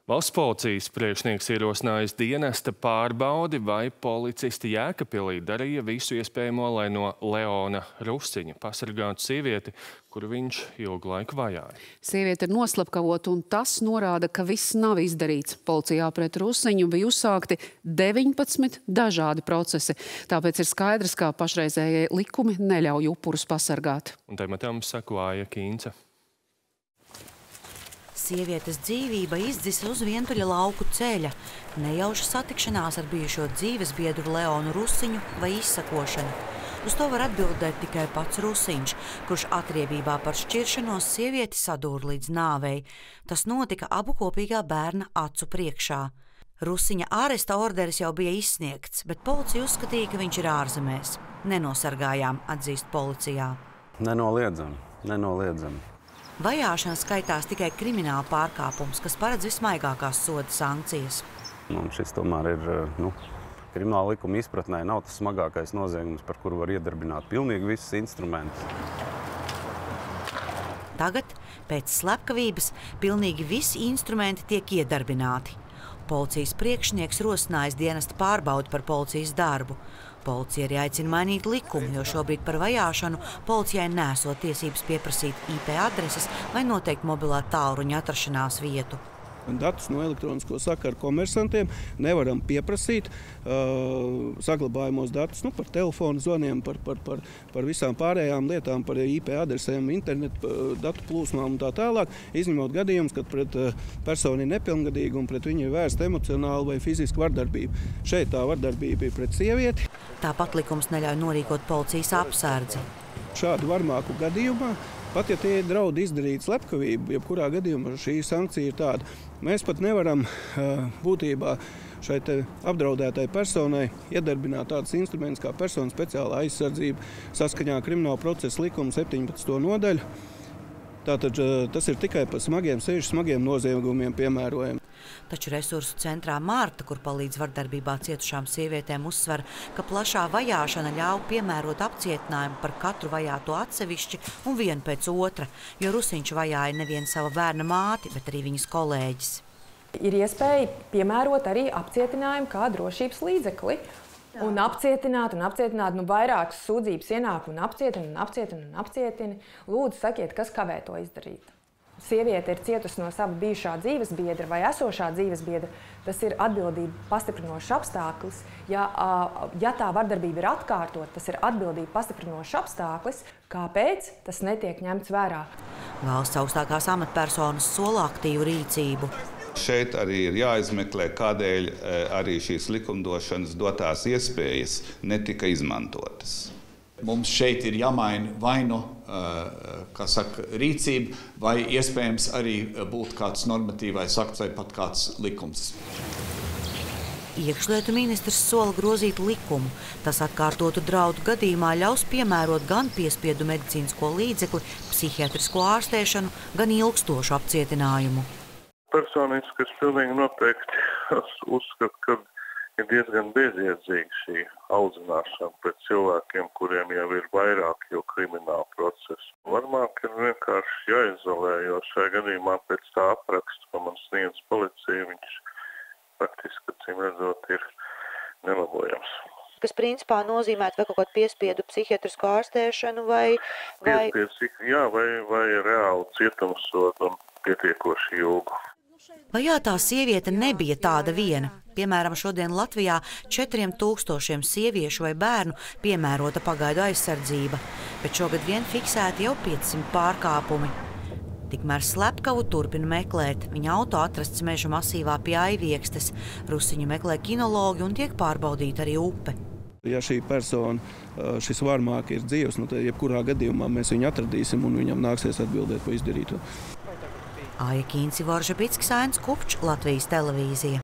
Valsts policijas priekšnieks ierosinājis dienesta pārbaudi, vai policisti Jēkabpilī darīja visu iespējamo, lai no Leona Rusiņa pasargātu sievieti, kuru viņš ilgu laiku vajāja. Sieviete ir noslapkavota, un tas norāda, ka viss nav izdarīts. Policijā pret Rusiņu bija uzsākti 19 dažādi procesi. Tāpēc ir skaidrs, ka pašreizējie likumi neļauj upurus pasargāt. Un tematam sako Aija Kīnce. Sievietes dzīvība izdzisa uz vientuļa lauku ceļa, nejauša satikšanās ar bijušo dzīves biedru Leonu Rusiņu vai izsakošana. Uz to var atbildēt tikai pats Rusiņš, kurš atriebībā par šķiršanos sievieti sadūra līdz nāvei. Tas notika abu kopīgā bērna acu priekšā. Rusiņa āresta orderis jau bija izsniegts, bet policija uzskatīja, ka viņš ir ārzemēs. Nenosargājām, atzīst policijā. Nenoliedzami. Vajāšana skaitās tikai krimināla pārkāpums, kas paredz vismaigākās soda sankcijas. Šis tomēr ir, krimināla likuma izpratnē nav tas smagākais noziegums, par kuru var iedarbināt pilnīgi visus instrumentus. Tagad, pēc slepkavības, pilnīgi visi instrumenti tiek iedarbināti. Policijas priekšnieks rosinājis dienesta pārbaudi par policijas darbu. Policija arī aicina mainīt likumu, jo šobrīd par vajāšanu policijai nesot tiesības pieprasīt IP adreses vai noteikt mobilā tālruņa atrašanās vietu. Datus no elektronisko sakaru komersantiem nevaram pieprasīt, saglabājumos datus par telefonu zvaniem, par visām pārējām lietām, par IP adresēm, internetu datu plūsmām un tā tālāk, izņemot gadījumus, kad pret personu ir nepilngadīga un pret viņu ir vērsta emocionāla vai fiziska vardarbība. Šeit tā vardarbība ir pret sievieti. Tāpat likums neļauj norīkot policijas apsardzi. Šādu varmāku gadījumā, pat ja tie draudi izdarīt slepkavību, jebkurā gadījumā šī sankcija ir tāda. Mēs pat nevaram būtībā šai apdraudētai personai iedarbināt tādus instrumentus kā personas speciālā aizsardzība saskaņā Krimināla procesa likuma 17. nodaļu. Tātad tas ir tikai par sevišķi smagiem noziegumiem piemērojami. Taču resursu centrā Marta, kur palīdz vardarbībā cietušām sievietēm, uzsver, ka plašā vajāšana ļauj piemērot apcietinājumu par katru vajāto atsevišķi un vienu pēc otra, jo Rusiņš vajāja nevien sava bērna māti, bet arī viņas kolēģis. Ir iespēja piemērot arī apcietinājumu kā drošības līdzekli. Un apcietināt, vairākas sūdzības ienāk un apcietini. Lūdzu, sakiet, kas kavē to izdarīt. Sieviete ir cietusi no sava bijušā dzīves biedra vai esošā dzīves biedra. Tas ir atbildība pastiprinošs apstākļus. Ja tā vardarbība ir atkārtot, tas ir atbildība pastiprinošs apstākļus. Kāpēc tas netiek ņemts vērā? Valsts augstākās amatpersonas sola aktīvu rīcību. Šeit arī ir jāizmeklē, kādēļ arī šīs likumdošanas dotās iespējas netika izmantotas. Mums šeit ir jāmaina vai nu rīcība, vai iespējams arī būtu kāds normatīvais akts vai pat kāds likums. Iekšlietu ministrs sola grozīt likumu. Tas atkārtotu draudu gadījumā ļaus piemērot gan piespiedu medicīnisko līdzekli, psihiatrisko ārstēšanu, gan ilgstošu apcietinājumu. Personiski es pilnīgi noteikti uzskatu, ka ir diezgan bezjēdzīga šī audzināšana pret cilvēkiem, kuriem jau ir vairāk jau krimināla procesa. Varbūt ir vienkārši jāizolē, jo šajā gadījumā pēc tā apraksta, ko man sniedz policija, viņš faktiski, acīm redzot, ir nelabojams. Kas principā nozīmē vai kaut kādu piespiedu psihiatrisko ārstēšanu vai reāli cietumsodu un pietiekoši ilgu. Vajātā sieviete nebija tāda viena. Piemēram, šodien Latvijā 4000 sieviešu vai bērnu piemērota pagaidu aizsardzība, bet šogad vien fiksēti jau 500 pārkāpumi. Tikmēr slepkavu turpina meklēt. Viņa auto atrasts meža masīvā pie Aiviekstes. Rusiņu meklē kinologi un tiek pārbaudīta arī upe. Ja šī persona, šis varmāk ir dzīvs, tad jebkurā gadījumā mēs viņu atradīsim un viņam nāksies atbildēt par izdarīto. Aija Kīnce, Vorža Bitskis, Ains Kupčs, Latvijas televīzija.